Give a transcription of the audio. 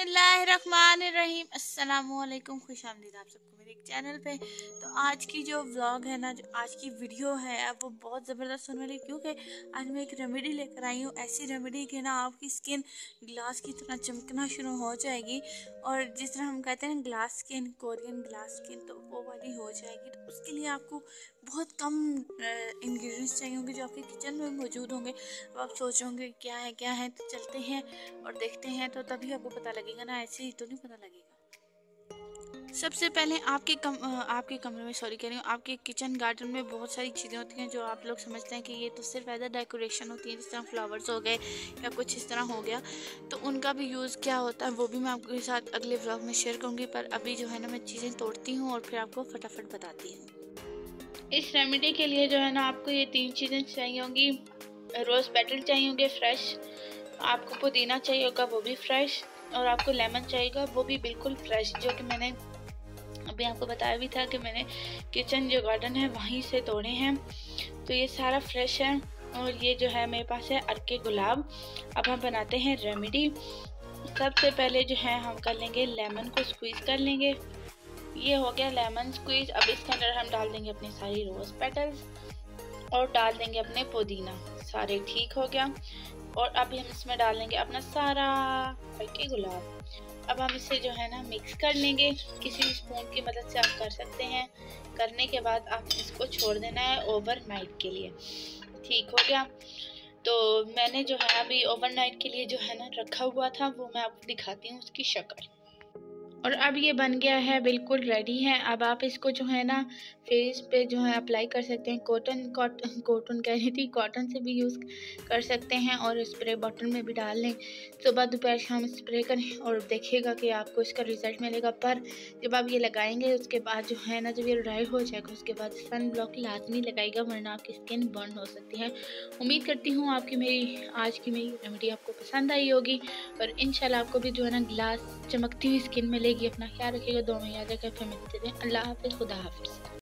बिस्मिल्लाहिर्रहमानिर्रहीम अस्सलामुअलैकुम, खुशामदीद आप सबको मेरे एक चैनल पे। तो आज की जो व्लॉग है ना, जो आज की वीडियो है वो बहुत ज़बरदस्त होने वाली है, क्योंकि आज मैं एक रेमेडी लेकर आई हूँ। ऐसी रेमेडी कि ना आपकी स्किन ग्लास की तरह चमकना शुरू हो जाएगी, और जिस तरह हम कहते हैं glass skin, Korean glass skin, तो वो वाली हो जाएगी। तो उसके लिए आपको बहुत कम इंग्रेडिएंट्स चाहिए होंगे जो आपके किचन में मौजूद होंगे। अब आप सोच रहे होंगे क्या है, तो चलते हैं और देखते हैं, तो तभी आपको पता लगेगा ना, ऐसे ही तो नहीं पता लगेगा। सबसे पहले आपके कमरे में, सॉरी कह रही हूँ, आपके किचन गार्डन में बहुत सारी चीज़ें होती हैं जो आप लोग समझते हैं कि ये तो सिर्फ एज अ डेकोरेशन होती है, जिस तरह फ्लावर्स हो गए या कुछ इस तरह हो गया। तो उनका भी यूज़ क्या होता है वो भी मैं आपके साथ अगले व्लॉग में शेयर करूँगी। पर अभी जो है ना, मैं चीज़ें तोड़ती हूँ और फिर आपको फटाफट बताती हूँ। इस रेमेडी के लिए जो है ना, आपको ये 3 चीज़ें चाहिए होंगी। रोज़ पेटल चाहिए होंगे फ्रेश, आपको पुदीना चाहिए होगा वो भी फ्रेश, और आपको लेमन चाहिएगा वो भी बिल्कुल फ्रेश, जो कि मैंने अभी आपको बताया भी था कि मैंने किचन जो गार्डन है वहीं से तोड़े हैं। तो ये सारा फ्रेश है। और ये जो है मेरे पास है अर्के गुलाब। अब हम बनाते हैं रेमेडी। सबसे पहले जो है हम कर लेंगे लेमन को स्क्वीज़ कर लेंगे। ये हो गया लेमन स्क्वीज़। अब इसके अंदर हम डाल देंगे अपनी सारी रोज़ पेटल्स और डाल देंगे अपने पुदीना। सारे ठीक हो गया। और अभी हम इसमें डाल लेंगे अपना सारा अर्के गुलाब। अब हम इसे जो है ना मिक्स कर लेंगे। किसी भी स्पून की मदद से आप कर सकते हैं। करने के बाद आप इसको छोड़ देना है ओवरनाइट के लिए। ठीक हो गया। तो मैंने जो है अभी ओवरनाइट के लिए जो है ना रखा हुआ था, वो मैं आपको दिखाती हूँ उसकी शक्ल। और अब ये बन गया है, बिल्कुल रेडी है। अब आप इसको जो है ना फेस पे जो है अप्लाई कर सकते हैं। कॉटन कह रही थी, कॉटन से भी यूज़ कर सकते हैं, और स्प्रे बॉटल में भी डाल लें। सुबह दोपहर शाम स्प्रे करें और देखिएगा कि आपको इसका रिज़ल्ट मिलेगा। पर जब आप ये लगाएंगे उसके बाद जो है ना, जब ये ड्राई हो जाएगा उसके बाद सन ब्लॉक लाजमी लगाइएगा, वरना आपकी स्किन बर्न हो सकती है। उम्मीद करती हूँ आज की मेरी रेमेडी आपको पसंद आई होगी, और इंशाल्लाह आपको भी जो है ना ग्लास चमकती हुई स्किन मिलेगी। अपना ख्याल रखिएगा, दुआ में याद रखिएगा। फिर मिलते हैं। अल्लाह हाफिज़, खुदा हाफिज़।